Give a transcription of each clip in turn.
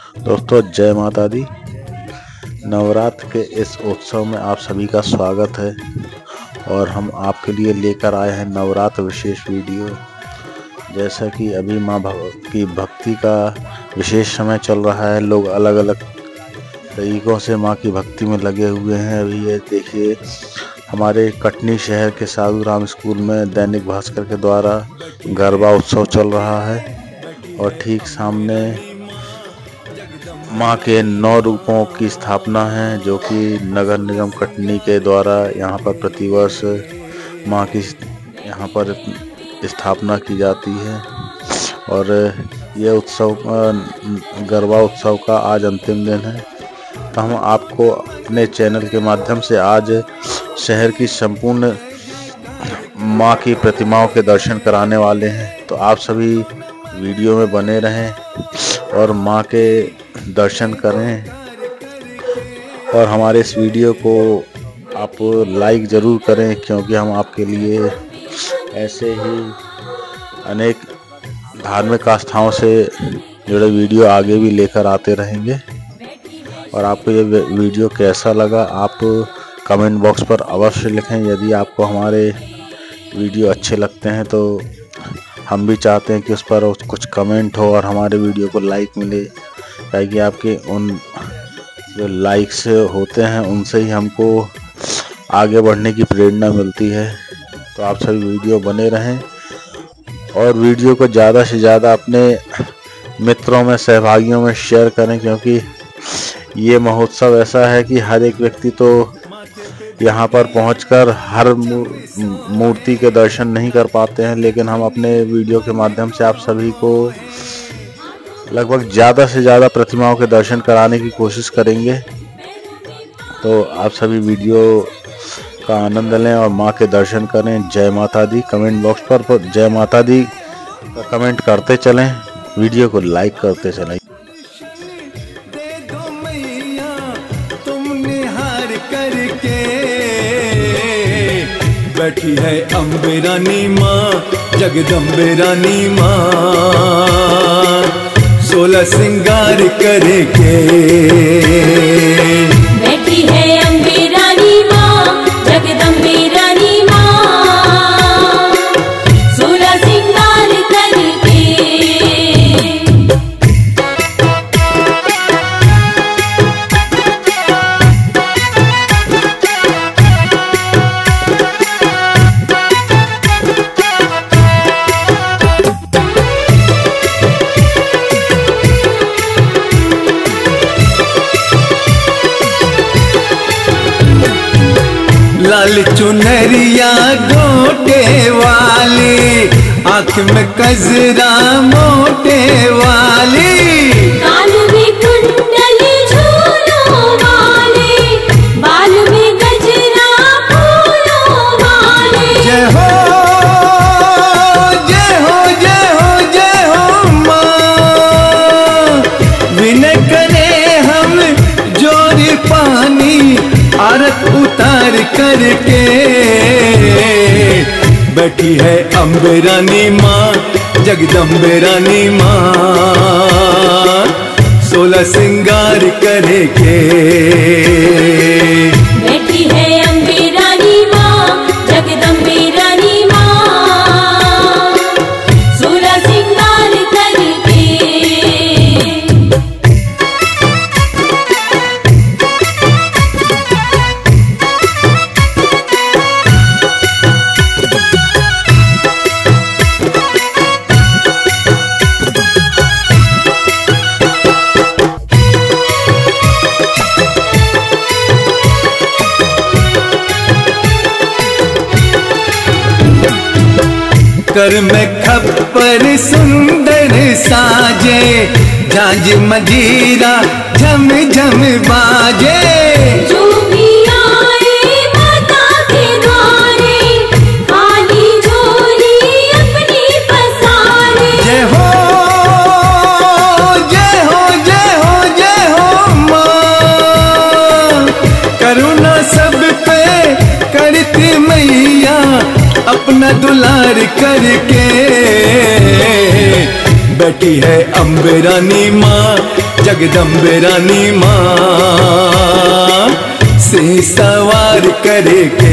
दोस्तों जय माता दी। नवरात्र के इस उत्सव में आप सभी का स्वागत है और हम आपके लिए लेकर आए हैं नवरात्र विशेष वीडियो। जैसा कि अभी माँ की भक्ति का विशेष समय चल रहा है, लोग अलग अलग तरीक़ों से माँ की भक्ति में लगे हुए हैं। अभी ये देखिए, हमारे कटनी शहर के साधु राम स्कूल में दैनिक भास्कर के द्वारा गरबा उत्सव चल रहा है और ठीक सामने माँ के 9 रूपों की स्थापना है, जो कि नगर निगम कटनी के द्वारा यहाँ पर प्रतिवर्ष माँ की यहाँ पर स्थापना की जाती है। और यह उत्सव गरबा उत्सव का आज अंतिम दिन है। तो हम आपको अपने चैनल के माध्यम से आज शहर की संपूर्ण माँ की प्रतिमाओं के दर्शन कराने वाले हैं। तो आप सभी वीडियो में बने रहें और माँ के दर्शन करें और हमारे इस वीडियो को आप लाइक ज़रूर करें, क्योंकि हम आपके लिए ऐसे ही अनेक धार्मिक आस्थाओं से जुड़े वीडियो आगे भी लेकर आते रहेंगे। और आपको ये वीडियो कैसा लगा आप कमेंट बॉक्स पर अवश्य लिखें। यदि आपको हमारे वीडियो अच्छे लगते हैं तो हम भी चाहते हैं कि उस पर कुछ कमेंट हो और हमारे वीडियो को लाइक मिले, ताकि आपके उन जो लाइक्स होते हैं उनसे ही हमको आगे बढ़ने की प्रेरणा मिलती है। तो आप सभी वीडियो बने रहें और वीडियो को ज़्यादा से ज़्यादा अपने मित्रों में, सहभागियों में शेयर करें, क्योंकि ये महोत्सव ऐसा है कि हर एक व्यक्ति तो यहाँ पर पहुंचकर हर मूर्ति के दर्शन नहीं कर पाते हैं, लेकिन हम अपने वीडियो के माध्यम से आप सभी को लगभग ज़्यादा से ज़्यादा प्रतिमाओं के दर्शन कराने की कोशिश करेंगे। तो आप सभी वीडियो का आनंद लें और माँ के दर्शन करें। जय माता दी। कमेंट बॉक्स पर जय माता दी का कमेंट करते चलें, वीडियो को लाइक करते चलें। बैठी है अम्बे रानी माँ, जगदम्बे रानी माँ, 16 श्रृंगार करके। बैठी है अम्बे रानी माँ, जगदम्बे रानी माँ, 16 श्रृंगार करके। लाल चुनरिया गोटे वाली, आँख में कजरा मोटे वाली, कान में कुंडली झूलों वाले, बाल में गजरा फूलों वाले। जय हो जय हो जय हो जय हो माँ। विनय करे हम जोरी पानी, आरत उतार करके। बैठी है अम्बे रानी माँ, जगदम्बे रानी माँ, 16 श्रृंगार करके। बैठी है अम्बे रानी माँ, जगदम्बे रानी माँ, 16 श्रृंगार करके। कर में खप्पर सुंदर साजे, झांझ मजीरा झम झम बाजे। जो भी आए माता के द्वारे, खाली झोली अपनी पसारे। जय हो जय हो जय हो जय हो माँ। करुणा सब पे करती मैया, अपना दुलार करके। बैठी है अम्बे रानी माँ, जगदम्बे रानी माँ से सवार करके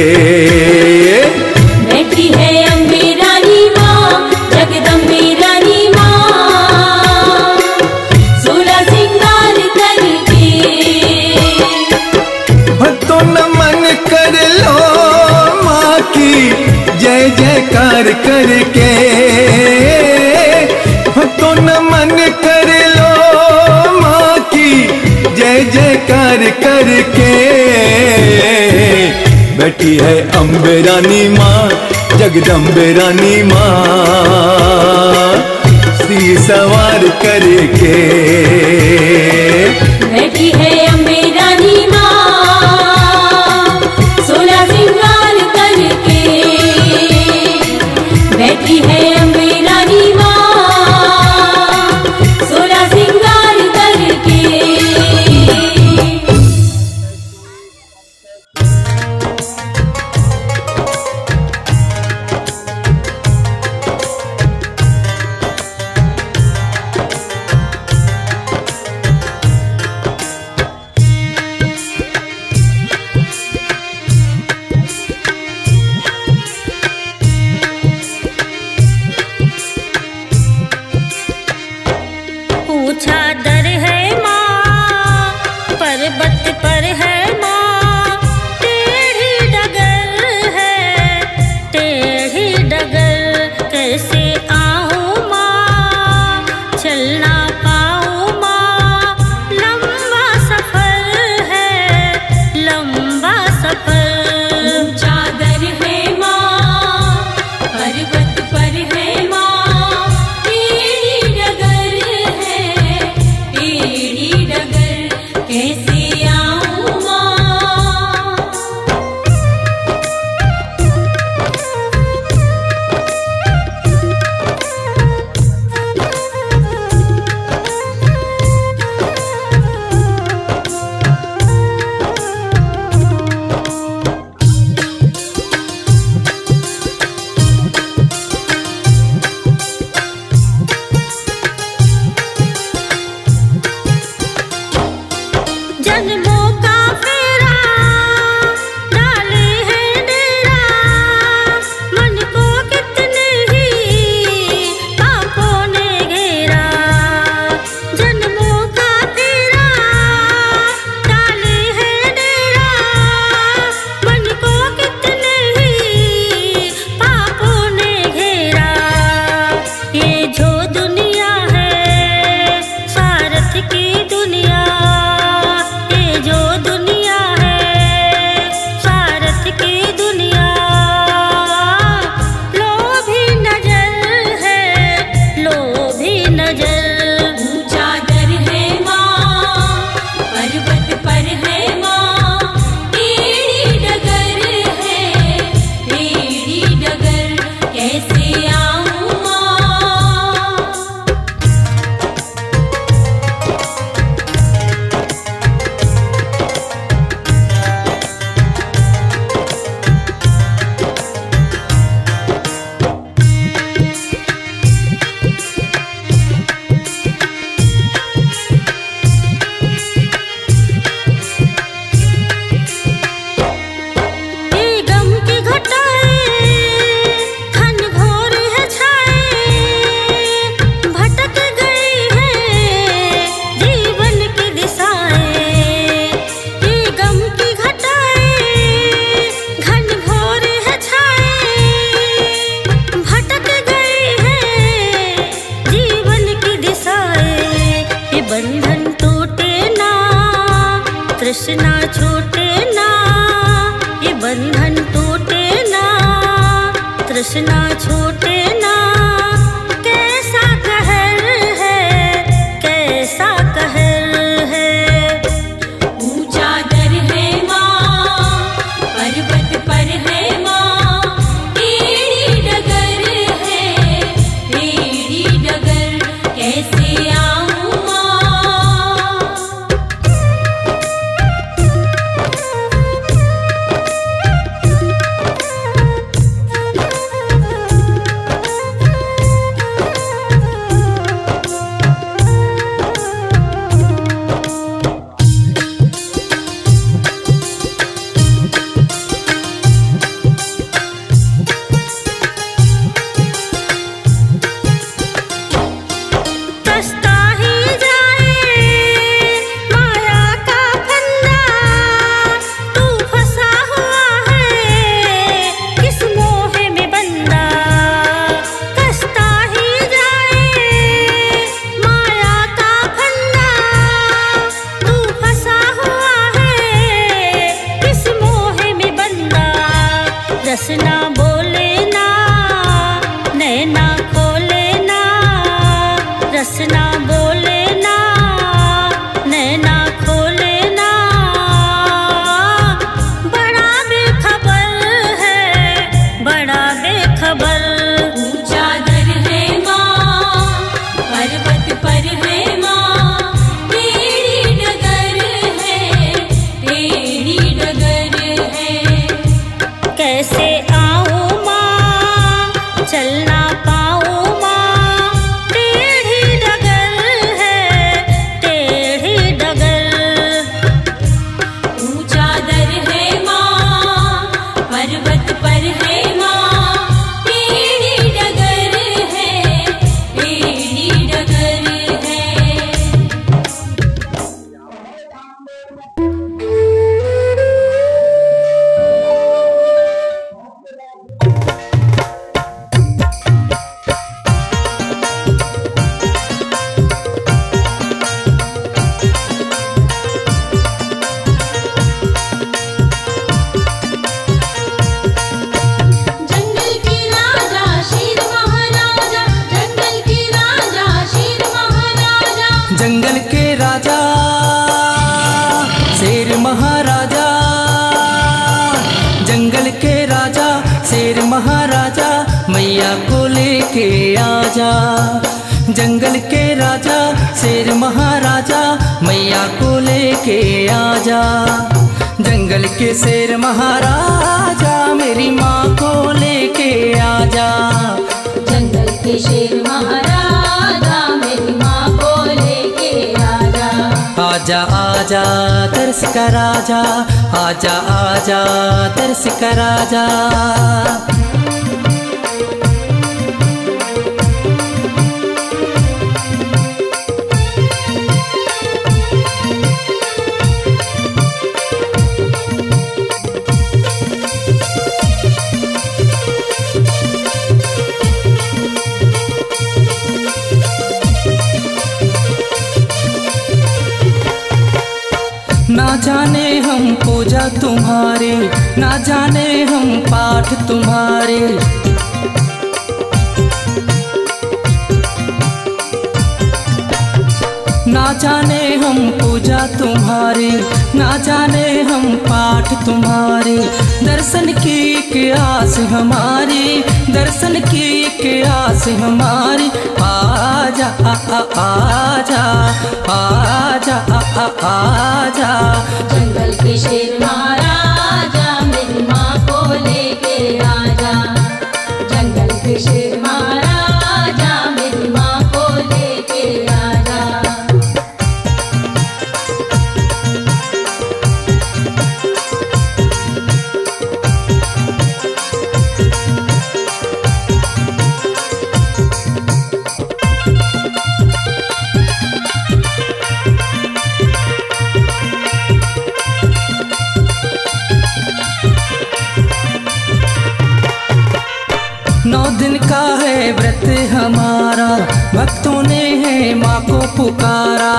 बैठी है अम्बे रानी माँ, जगदम्बे रानी माँ, 16 सिंगार करके। भक्तों नमन कर लो माँ की जय जयकार करके, भक्तों नमन कर लो माँ की जय जयकार करके। बैठी है अम्बे रानी माँ, जगदम्बे रानी माँ, सी सवार करके। बैठी है अम्बे रानी माँ, 16 सिंगार करके। बैठी है अम्बे रानी माँ, 16 सिंगार करके। ऊंचा दर है माँ, पर्वत पर है माँ, टेढ़ी डगर है, टेढ़ी डगर कैसे आऊँ माँ, चल ना पाऊँ माँ, लंबा सफर है, लंबा सफर। ऊंचा दर है माँ, पर्वत पर है माँ, टेढ़ी डगर है, टेढ़ी डगर कैसे आऊँ माँ। जन्मों का फेरा डाले है डेरा, मन को कितने ही पापों ने घेरा। जन्मों का फेरा डाले है डेरा, मन को कितने ही पापों ने घेरा। ये जो दुनिया है स्वार्थ की दुनिया, ये जो दुनिया है स्वार्थ की दुनिया, लोभी नजर है, लोभी नजर। ऊंचा दर है माँ, पर्वत पर है माँ, टेढ़ी डगर है, टेढ़ी डगर कैसे आऊँ माँ। ये गम की घटाएं घनघोर है छाए, भटक गई है जीवन की दिशाएं। ये गम की घटाएं घनघोर है छाए, भटक गई है जीवन की दिशाएं। ये बंधन टूटे ना, तृष्णा छूटे ना, ये बंधन टूटे ना, तृष्णा छूटे ना। कैसा कहर है, कैसा कहर है। ऊंचा दर है माँ, पर्वत पर है माँ, टेढ़ी डगर है, टेढ़ी डगर कैसे आऊँ माँ। राजा शेर महाराजा, जंगल के राजा शेर महाराजा, मैया को लेके आजा। जंगल के राजा शेर महाराजा, मैया को लेके आजा। जंगल के शेर महाराजा, मेरी माँ को लेके आजा। जंगल के शेर महाराजा, मेरी माँ को लेके आजा। आजा आजा तरस का राजा, आजा आजा तरस का राजा। ना जाने हम पूजा तुम्हारे, ना जाने हम पाठ तुम्हारे। ना जाने हम पूजा तुम्हारे, ना जाने हम पाठ तुम्हारे। दर्शन की एक आस हमारी, दर्शन की एक आस हमारी। आजा आजा आजा आजा। जंगल के शेर महाराजा, मेरी माँ को लेके आजा। जंगल के शेर महाराजा, मेरी माँ को लेके आजा। नौ दिन का है व्रत हमारा, भक्तों ने है माँ को पुकारा।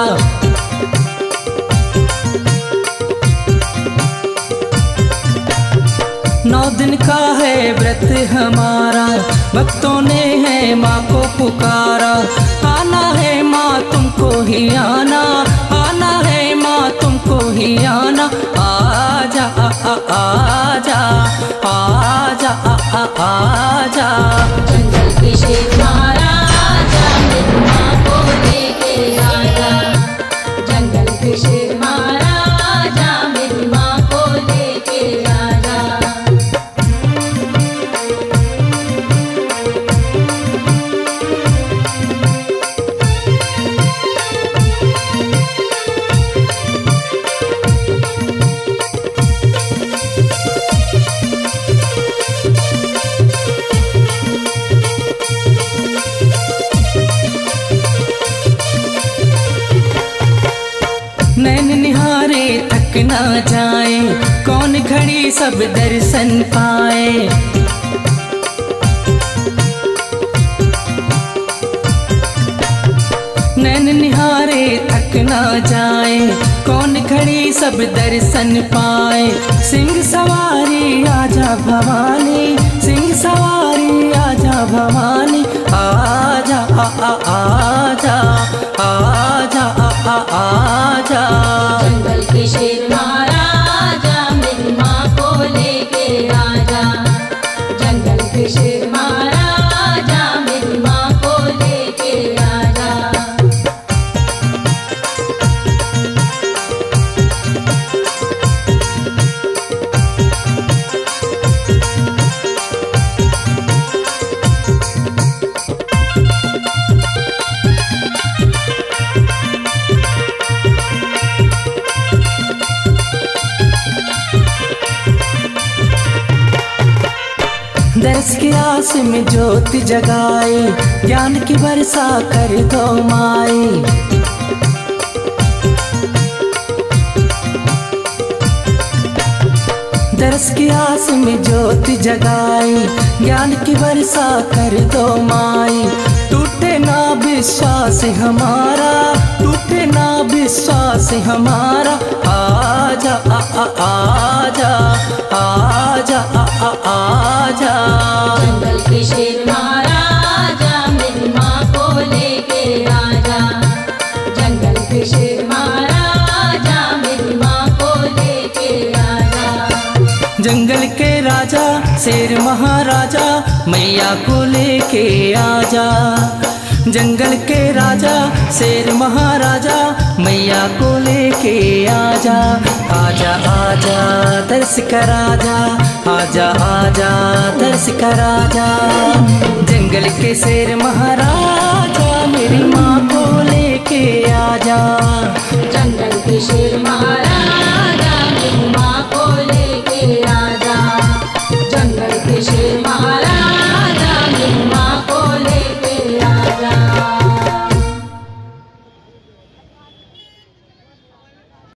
नौ दिन का है व्रत हमारा, भक्तों ने है माँ को पुकारा। आना है माँ तुमको ही आना, आना है माँ तुमको ही आना। आजा आजा आजा आजा। जंगल के शेर महाराजा, मेरी माँ को लेके आजा। जंगल के शेर महाराजा, मेरी माँ को लेके आजा। नैन निहारे थक ना जाए, कौन घड़ी सब दर्शन पाए। नैन निहारे थक ना जाए, कौन घड़ी सब दर्शन पाए। सिंह सवारी आजा भवानी, सिंह सवारी आजा भवानी। आजा आजा आजा आजा। जंगल के शेर महाराजा, मेरी माँ को लेके आजा। जंगल के शेर महाराजा, मेरी माँ को लेके आजा। दर्श की आस में ज्योत जगाए, ज्ञान की वर्षा कर दो माए। दर्श की आस में ज्योत जगाए, ज्ञान की वर्षा कर दो माए। टूटे ना विश्वास हमारा, टूटे ना विश्वास हमारा। आजा आजा आजा आजा। जंगल के शेर महाराजा, मेरी माँ को लेके आजा। जंगल के शेर महाराजा, शेर महाराजा मैया को लेके आजा। जंगल के राजा शेर महाराजा मैया को लेके आजा। आजा आजा दर्श कर आजा, आजा आजा दर्श कर आजा। जंगल के शेर महाराजा मेरी माँ को लेके आजा। जंगल के शेर महाराजा मेरी माँ को